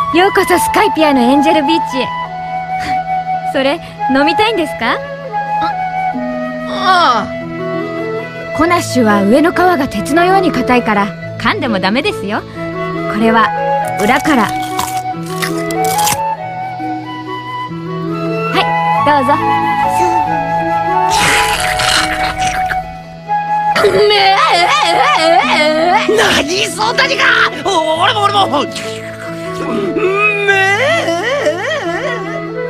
ようこそスカイピアのエンジェルビーチへ。それ飲みたいんですか？ ああ。 コナッシュは上の皮が鉄のように硬いから噛んでもダメですよ。これは裏から。はい、どうぞ。 何そうだにか。俺も。